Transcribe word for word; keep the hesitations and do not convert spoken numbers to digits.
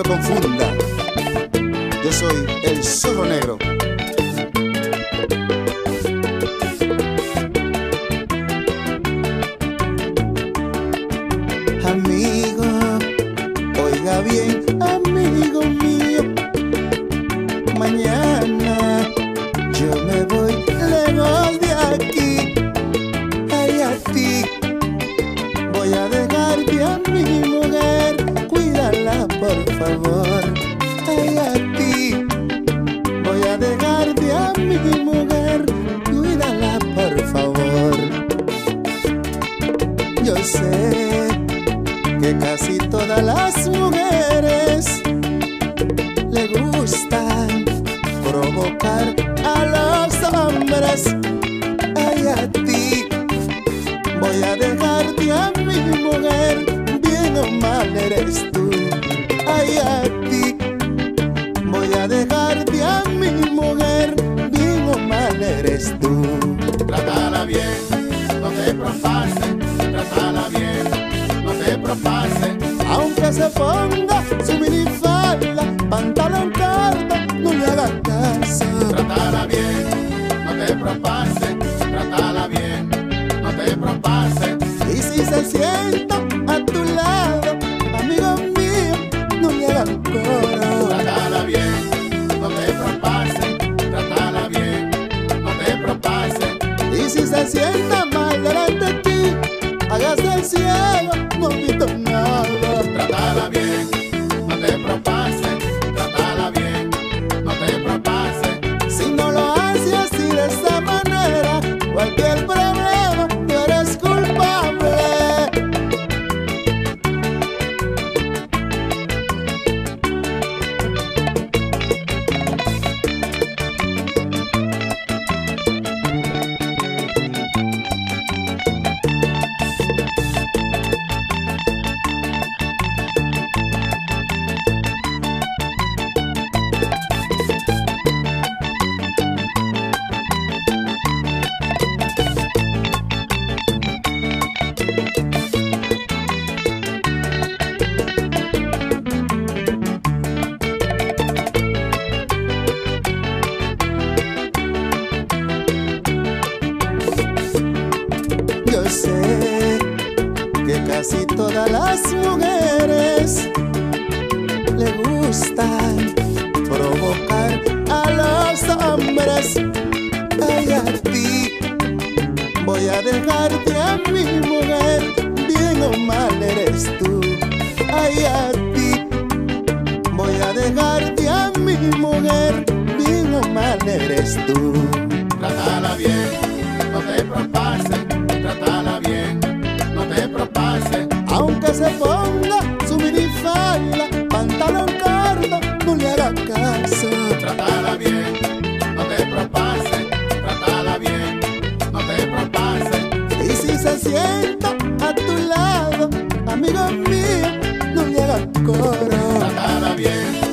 confunda. Yo soy el Zorro Negro. Amigo, oiga bien, amigo mío, mañana yo me voy lejos de aquí. Ay, a ti voy a dejarte a mi mujer, cuídala por favor. Ay, a ti voy a dejarte a mi mujer, cuídala por favor. Yo sé que casi todas las mujeres le gustan provocar a los hombres. Ay, a ti voy a dejarte a mi mujer, bien o mal eres tú. Ay, a ti voy a dejarte a mi mujer, bien o mal eres tú. Trátala bien, no te propases, trátala bien, no te propases. Aunque se ponga su minifalda, pantalón corto, no le hagas caso. Trátala bien, no te propases, trátala bien, no te propases. Y si se sienta a tu lado, amigo mío, no le hagas coro. Trátala bien, no te propases, trátala bien, no te propases. Y si se sienta mal delante de ti, hágase el ciego, no visto nada. Trátala bien, no te propases, trátala bien, no te propases. Si no lo hace así de esa manera, cualquier problema tú eres culpable. Yo sé que casi todas las mujeres le gustan provocar a los hombres. Ay, a ti voy a dejarte a mi mujer, bien o mal eres tú. Ay, a ti voy a dejarte a mi mujer, bien o mal eres tú. Trátala bien, no te propases, trátala bien, no te propases. Aunque se ponga su minifalda, pantalón corto, no le haga caso. Trátala bien, no te propases, trátala bien, no te propases. Y si se sienta a tu lado, amigo mío, no le haga coro. Trátala bien,